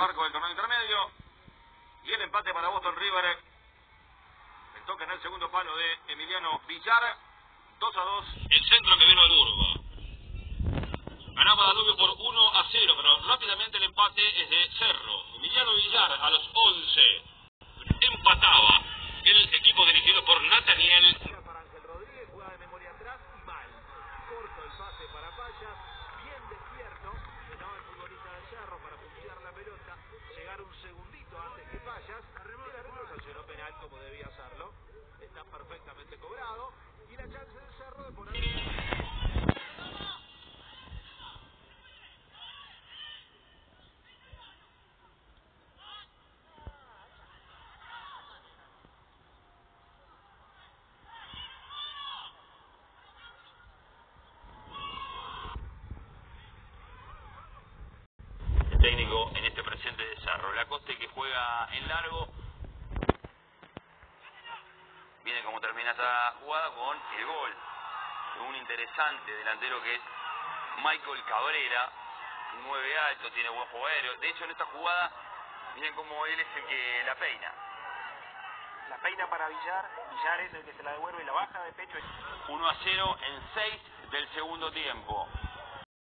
marco del torneo intermedio. Y el empate para Boston River. El toque en el segundo palo de Emiliano Villar. 2-2. El centro que vino el Urba. Ganaba Danubio por 1-0, pero rápidamente el empate es de Cerro. Emiliano Villar a los 11. Empataba el equipo dirigido por Nathaniel. Para Ángel Rodríguez, jugada de memoria atrás y mal. Corto el pase para Fallas, bien despierto. Llenaba el futbolista de Cerro para puntear la pelota. Llegar un segundito antes que Fallas. El árbitro sancionó penal como debía hacerlo. Está perfectamente cobrado. Y la chance de Cerro de poner... Técnico en este presente de Cerro. Lacoste que juega en largo. Viene como termina esta jugada con el gol de un interesante delantero que es Michael Cabrera, 9 alto, tiene buen juego aéreo. De hecho en esta jugada miren cómo él es el que la peina. La peina para Villar, Villar es el que se la devuelve y la baja de pecho. 1-0 en 6 del segundo tiempo.